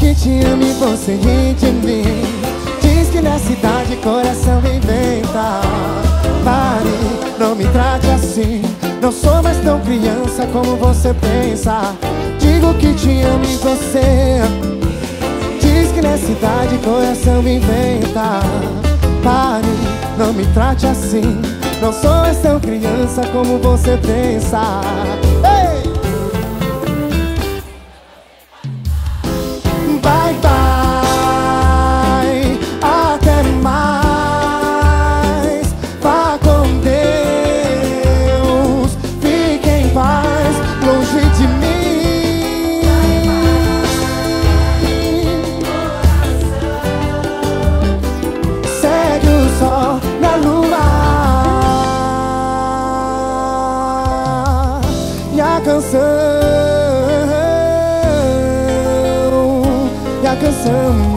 que te amo e você ri de mim. Diz que nessa idade coração inventa. Pare, não me trate assim. Não sou mais tão criança como você pensa. Digo que te amo e você diz que nessa idade coração inventa. Pare, não me trate assim. Não sou mais tão criança como você pensa. Ei! Bye, bye, até mais. Vá com Deus, fique em paz, longe de mim. Segue o sol na lua e a canção.